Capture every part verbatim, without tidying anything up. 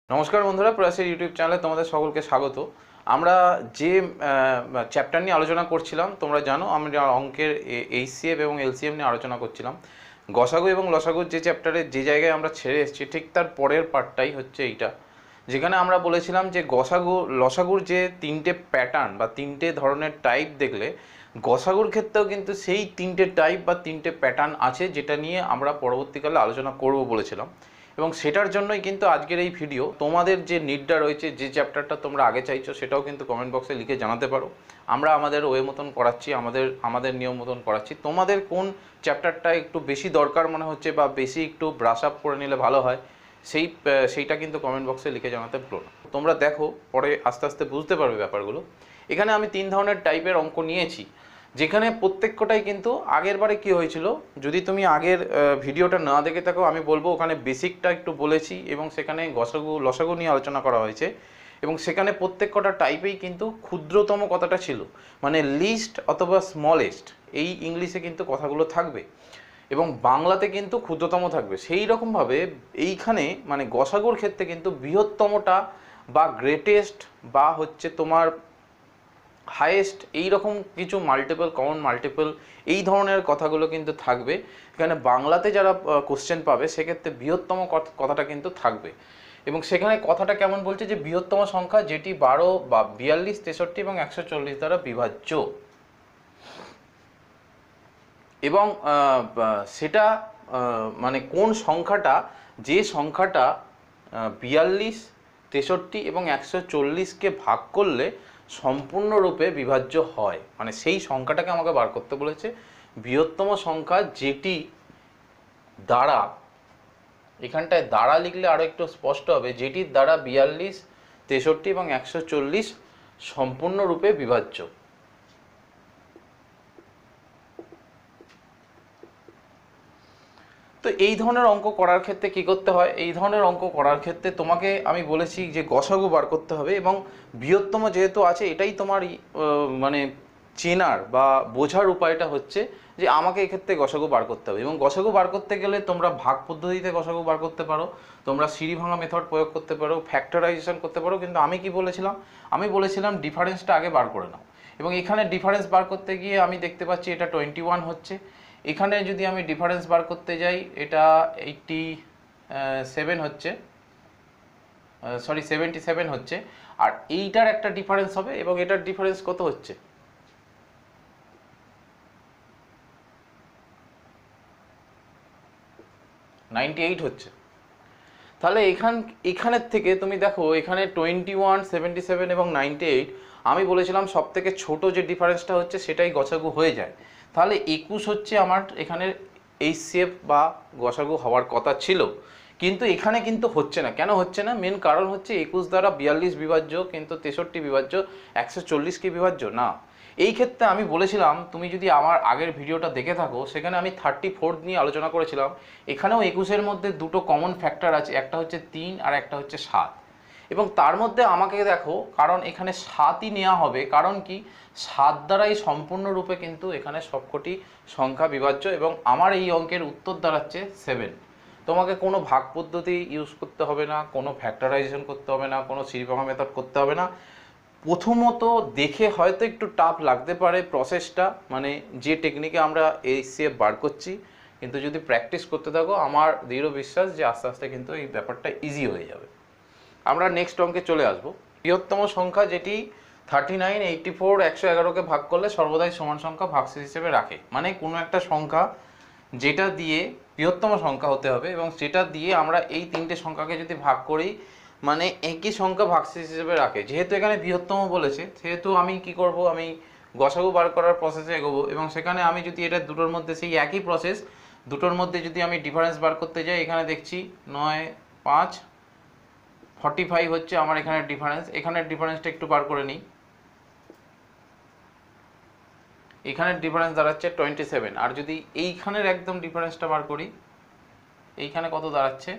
নমস্কার বন্ধুরা, প্রয়াসের ইউটিউব চ্যানেলে তোমাদের সকলকে স্বাগত। আমরা যে চ্যাপ্টার নিয়ে আলোচনা করছিলাম তোমরা জানো, আমরা অঙ্কের এইচসিএফ এবং এলসিএম নিয়ে আলোচনা করছিলাম। গসাগু এবং লসাগুর যে চ্যাপ্টারে যে জায়গায় আমরা ছেড়ে এসেছি ঠিক তার পরের পার্টটাই হচ্ছে এইটা, যেখানে আমরা বলেছিলাম যে গসাগু লসাগুর যে তিনটে প্যাটার্ন বা তিনটে ধরনের টাইপ দেখলে গসাগুর ক্ষেত্রেও কিন্তু সেই তিনটে টাইপ বা তিনটে প্যাটার্ন আছে, যেটা নিয়ে আমরা পরবর্তীকালে আলোচনা করব বলেছিলাম। এবং সেটার জন্যই কিন্তু আজকের এই ভিডিও। তোমাদের যে নিডটা রয়েছে, যে চ্যাপ্টারটা তোমরা আগে চাইছো, সেটাও কিন্তু কমেন্ট বক্সে লিখে জানাতে পারো। আমরা আমাদের ওয়ে মতন করাচ্ছি, আমাদের আমাদের নিয়ম মতন করাচ্ছি। তোমাদের কোন চ্যাপ্টারটা একটু বেশি দরকার মনে হচ্ছে বা বেশি একটু ব্রাশ আপ করে নিলে ভালো হয়, সেই সেইটা কিন্তু কমেন্ট বক্সে লিখে জানাতে ভুলো না। তোমরা দেখো, পরে আস্তে আস্তে বুঝতে পারবে ব্যাপারগুলো। এখানে আমি তিন ধরনের টাইপের অঙ্ক নিয়েছি, যেখানে প্রত্যেকটাই কিন্তু আগের বারে কী হয়েছিল, যদি তুমি আগের ভিডিওটা না দেখে থাকো আমি বলবো ওখানে বেসিকটা একটু বলেছি এবং সেখানে গসাগু লসাগু নিয়ে আলোচনা করা হয়েছে। এবং সেখানে প্রত্যেকটা টাইপেই কিন্তু ক্ষুদ্রতম কথাটা ছিল, মানে লিস্ট অথবা স্মলেস্ট, এই ইংলিশে কিন্তু কথাগুলো থাকবে এবং বাংলাতে কিন্তু ক্ষুদ্রতম থাকবে। সেই রকমভাবে এইখানে মানে গসাগুর ক্ষেত্রে কিন্তু বৃহত্তমটা বা গ্রেটেস্ট বা হচ্ছে তোমার হাইয়েস্ট, এই রকম কিছু মাল্টিপল, কমন মাল্টিপল, এই ধরনের কথাগুলো কিন্তু থাকবে। এখানে বাংলাতে যারা কোশ্চেন পাবে সেক্ষেত্রে বৃহত্তম কথাটা কিন্তু থাকবে। এবং সেখানে কথাটা কেমন বলছে যে বৃহত্তম সংখ্যা যেটি বারো বা বিয়াল্লিশ, তেষট্টি এবং একশো চল্লিশ দ্বারা বিভাজ্য। এবং সেটা মানে কোন সংখ্যাটা, যে সংখ্যাটা বিয়াল্লিশ, তেষট্টি এবং একশো চল্লিশকে ভাগ করলে সম্পূর্ণরূপে বিভাজ্য হয়, মানে সেই সংখ্যাটাকে আমাকে বার করতে বলেছে। বৃহত্তম সংখ্যা যেটি দ্বারা, এখানটায় দ্বারা লিখলে আরও একটু স্পষ্ট হবে, যেটির দ্বারা বিয়াল্লিশ, তেষট্টি এবং একশো চল্লিশ সম্পূর্ণরূপে বিভাজ্য। তো এই ধরনের অঙ্ক করার ক্ষেত্রে কী করতে হয়, এই ধরনের অঙ্ক করার ক্ষেত্রে তোমাকে আমি বলেছি যে গসাগু বার করতে হবে। এবং বৃহত্তম যেহেতু আছে, এটাই তোমার মানে চেনার বা বোঝার উপায়টা হচ্ছে যে আমাকে এক্ষেত্রে গসাগু বার করতে হবে। এবং গসাগু বার করতে গেলে তোমরা ভাগ পদ্ধতিতে গসাগু বার করতে পারো, তোমরা সিঁড়ি ভাঙা মেথড প্রয়োগ করতে পারো, ফ্যাক্টরাইজেশন করতে পারো। কিন্তু আমি কি বলেছিলাম, আমি বলেছিলাম ডিফারেন্সটা আগে বার করে নাও। এবং এখানে ডিফারেন্স বার করতে গিয়ে আমি দেখতে পাচ্ছি এটা টোয়েন্টি ওয়ান হচ্ছে। এখানে যদি আমি ডিফারেন্স বার করতে যাই, এটা এইটটি সেভেন হচ্ছে, সরি সেভেন্টি সেভেন হচ্ছে। আর এইটার একটা ডিফারেন্স হবে এবং এটার ডিফারেন্স কত হচ্ছে, নাইনটি এইট হচ্ছে। তাহলে এখান এখানের থেকে তুমি দেখো, এখানে টোয়েন্টি ওয়ান, সেভেন্টি সেভেন এবং নাইনটি এইট, আমি বলেছিলাম সব থেকে ছোটো যে ডিফারেন্সটা হচ্ছে সেটাই গসাগু হয়ে যায়। তাহলে একুশ হচ্ছে আমার এখানে এইচসিএফ বা গসাগু হওয়ার কথা ছিল, কিন্তু এখানে কিন্তু হচ্ছে না। কেন হচ্ছে না? মেন কারণ হচ্ছে একুশ দ্বারা বিয়াল্লিশ বিভাজ্য, কিন্তু তেষট্টি বিভাজ্য, একশো চল্লিশ কি বিভাজ্য না। এই ক্ষেত্রে আমি বলেছিলাম, তুমি যদি আমার আগের ভিডিওটা দেখে থাকো, সেখানে আমি থার্টি ফোর নিয়ে আলোচনা করেছিলাম। এখানেও একুশের মধ্যে দুটো কমন ফ্যাক্টর আছে, একটা হচ্ছে তিন আর একটা হচ্ছে সাত। এবং তার মধ্যে আমাকে দেখো, কারণ এখানে সাতই নেওয়া হবে, কারণ কি, সাত দ্বারাই সম্পূর্ণরূপে কিন্তু এখানে সবকটি সংখ্যা বিভাজ্য। এবং আমার এই অঙ্কের উত্তর দাঁড়াচ্ছে সেভেন। তোমাকে কোনো ভাগ পদ্ধতি ইউজ করতে হবে না, কোনো ফ্যাক্টরাইজেশন করতে হবে না, কোনো সিঁড়ি ভাঙা মেথড করতে হবে না। প্রথমত দেখে হয়তো একটু টাফ লাগতে পারে প্রসেসটা, মানে যে টেকনিকে আমরা এইচসিএফ বার করছি, কিন্তু যদি প্র্যাকটিস করতে থাকো আমার দৃঢ় বিশ্বাস যে আস্তে আস্তে কিন্তু এই ব্যাপারটা ইজি হয়ে যাবে। আমরা নেক্সট অঙ্কে চলে আসব। বৃহত্তম সংখ্যা যেটি থার্টি নাইন, এইটটি ফোর, একশো এগারোকে ভাগ করলে সর্বদাই সমান সংখ্যা ভাগশেষ হিসেবে রাখে। মানে কোনো একটা সংখ্যা যেটা দিয়ে বৃহত্তম সংখ্যা হতে হবে এবং সেটা দিয়ে আমরা এই তিনটে সংখ্যাকে যদি ভাগ করি, মানে একই সংখ্যা ভাগশেষ হিসেবে রাখে। যেহেতু এখানে বৃহত্তম বলেছে, সেহেতু আমি কি করব, আমি গসাগু বার করার প্রসেসে এগোবো। এবং সেখানে আমি যদি এটা দুটোর মধ্যে সেই একই প্রসেস, দুটোর মধ্যে যদি আমি ডিফারেন্স বার করতে যাই, এখানে দেখছি নয় পাঁচ ফর্টি ফাইভ হচ্ছে আমার এখানে ডিফারেন্স। এখানের ডিফারেন্সটা একটু বার করে নিই। এখানের ডিফারেন্স দাঁড়াচ্ছে টোয়েন্টি সেভেন। আর যদি এইখানের একদম ডিফারেন্সটা বার করি, এইখানে কত দাঁড়াচ্ছে,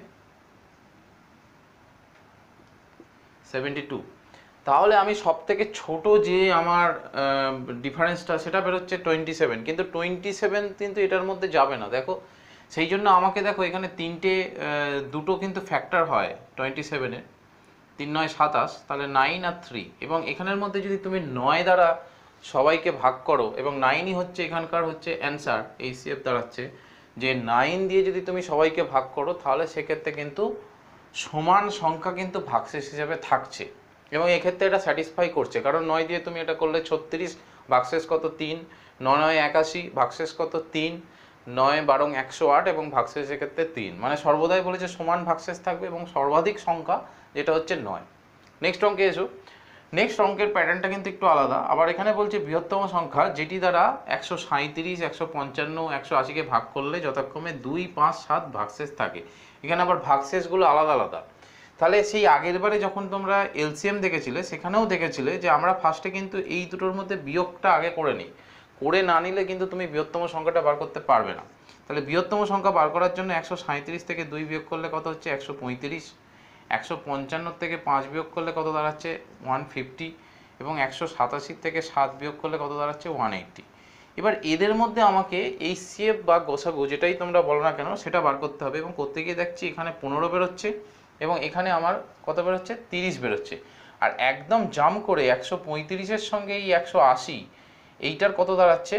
সেভেন্টি টু। তাহলে আমি সব থেকে ছোট যে আমার ডিফারেন্সটা সেটা বেরোচ্ছে টোয়েন্টি সেভেন, কিন্তু টোয়েন্টি সেভেন কিন্তু এটার মধ্যে যাবে না। দেখো, সেই জন্য আমাকে দেখো এখানে তিনটে দুটো কিন্তু ফ্যাক্টর হয় টোয়েন্টি সেভেনের। তিন নয় সাতাশ, তাহলে নাইন আর থ্রি, এবং এখানের মধ্যে যদি তুমি নয় দ্বারা সবাইকে ভাগ করো, এবং নাইনই হচ্ছে এখানকার হচ্ছে অ্যান্সার, এই সিএফ দাঁড়াচ্ছে যে নাইন দিয়ে যদি তুমি সবাইকে ভাগ করো তাহলে সেক্ষেত্রে কিন্তু সমান সংখ্যা কিন্তু ভাগশেষ হিসাবে থাকছে, এবং এক্ষেত্রে এটা স্যাটিসফাই করছে, কারণ নয় দিয়ে তুমি এটা করলে ছত্রিশ, ভাগশেষ কত তিন, নয় নয় একাশি, ভাগশেষ কত তিন, নয় বারং একশো আট, এবং ভাগশেষ এক্ষেত্রে তিন, মানে সর্বদাই বলেছে সমান ভাগশেষ থাকবে এবং সর্বাধিক সংখ্যা যেটা হচ্ছে নয়। নেক্সট অঙ্কে এসো। নেক্সট অঙ্কের প্যাটার্নটা কিন্তু একটু আলাদা, আবার এখানে বলছে বৃহত্তম সংখ্যা যেটি দ্বারা একশো সাঁইত্রিশ, একশো পঞ্চান্ন, একশো আশিকে ভাগ করলে যথাক্রমে দুই, পাঁচ, সাত ভাগশেষ থাকে। এখানে আবার ভাগশেষগুলো আলাদা আলাদা। তাহলে সেই আগের বারে যখন তোমরা এলসিএম দেখেছিলে সেখানেও দেখেছিলে যে আমরা ফার্স্টে কিন্তু এই দুটোর মধ্যে বিয়োগটা আগে করে নিই, করে না নিলে কিন্তু তুমি বৃহত্তম সংখ্যাটা বার করতে পারবে না। তাহলে বৃহত্তম সংখ্যা বার করার জন্য একশো সাঁইত্রিশ থেকে দুই বিয়োগ করলে কত হচ্ছে একশো পঁয়ত্রিশ, একশো পঞ্চান্ন থেকে পাঁচ বিয়োগ করলে কত দাঁড়াচ্ছে ওয়ান ফিফটি, এবং একশো সাতাশি থেকে সাত বিয়োগ করলে কত দাঁড়াচ্ছে ওয়ান এইট্টি। এবার এদের মধ্যে আমাকে এই সিএফ বা গোসাগু যেটাই তোমরা বলো না কেন সেটা বার করতে হবে, এবং করতে গিয়ে দেখছি এখানে পনেরো বেরোচ্ছে এবং এখানে আমার কত বেরোচ্ছে তিরিশ বেরোচ্ছে, আর একদম জাম করে একশো পঁয়ত্রিশের সঙ্গে এই একশো আশি এইটার কত দাঁড়াচ্ছে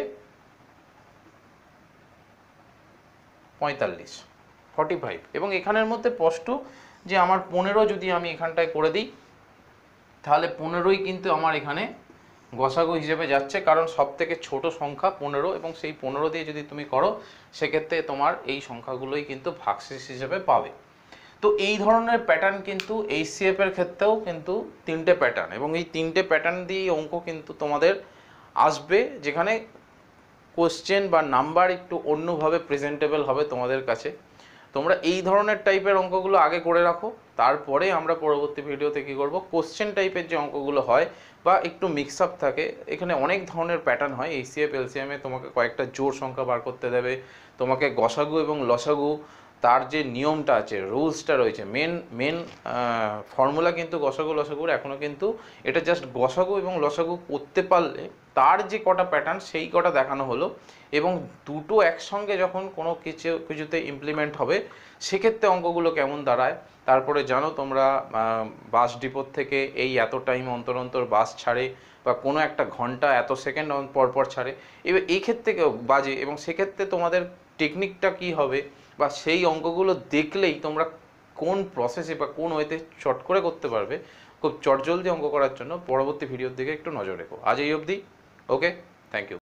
পঁয়তাল্লিশ, ফর্টি ফাইভ, এবং এখানের মধ্যে স্পষ্ট যে আমার পনেরো যদি আমি এখানটায় করে দিই তাহলে পনেরোই কিন্তু আমার এখানে গসাগু হিসেবে যাচ্ছে, কারণ সব থেকে ছোটো সংখ্যা পনেরো, এবং সেই পনেরো দিয়ে যদি তুমি করো সেক্ষেত্রে তোমার এই সংখ্যাগুলোই কিন্তু ভাগশেষ হিসেবে পাবে। তো এই ধরনের প্যাটার্ন কিন্তু এইচসিএফ এর ক্ষেত্রেও কিন্তু তিনটে প্যাটার্ন, এবং এই তিনটে প্যাটার্ন দিয়েই অঙ্ক কিন্তু তোমাদের আসবে, যেখানে কোশ্চেন বা নাম্বার একটু অন্যভাবে প্রেজেন্টেবল হবে তোমাদের কাছে। তোমরা এই ধরনের টাইপের অঙ্কগুলো আগে করে রাখো, তারপরে আমরা পরবর্তী ভিডিওতে কী করব, কোশ্চেন টাইপের যে অঙ্কগুলো হয় বা একটু মিক্স আপ থাকে, এখানে অনেক ধরনের প্যাটার্ন হয়। এইচসিএফ এলসিএমে তোমাকে কয়েকটা জোড় সংখ্যা বার করতে দেবে, তোমাকে গসাগু এবং লসাগু তার যে নিয়মটা আছে, রুলসটা রয়েছে, মেন মেন ফর্মুলা কিন্তু গসাগু লসাগুর এখনও কিন্তু এটা জাস্ট গসাগু এবং লসাগু করতে পারলে তার যে কটা প্যাটার্ন সেই কটা দেখানো হলো, এবং দুটো একসঙ্গে যখন কোনো কিছু কিছুতে ইমপ্লিমেন্ট হবে সেক্ষেত্রে অঙ্কগুলো কেমন দাঁড়ায়। তারপরে জানো তোমরা বাস ডিপোর থেকে এই এত টাইম অন্তর অন্তর বাস ছাড়ে, বা কোনো একটা ঘন্টা এত সেকেন্ড পর পর ছাড়ে, এবার এই ক্ষেত্রে বাজে, এবং সেক্ষেত্রে তোমাদের টেকনিকটা কী হবে, বা সেই অঙ্কগুলো দেখলেই তোমরা কোন প্রসেসে বা কোন ওয়েতে চট করে করতে পারবে, খুব চটজলদি অঙ্ক করার জন্য পরবর্তী ভিডিওর দিকে একটু নজর রেখো। আজ এই অবধি, ওকে, থ্যাংক ইউ।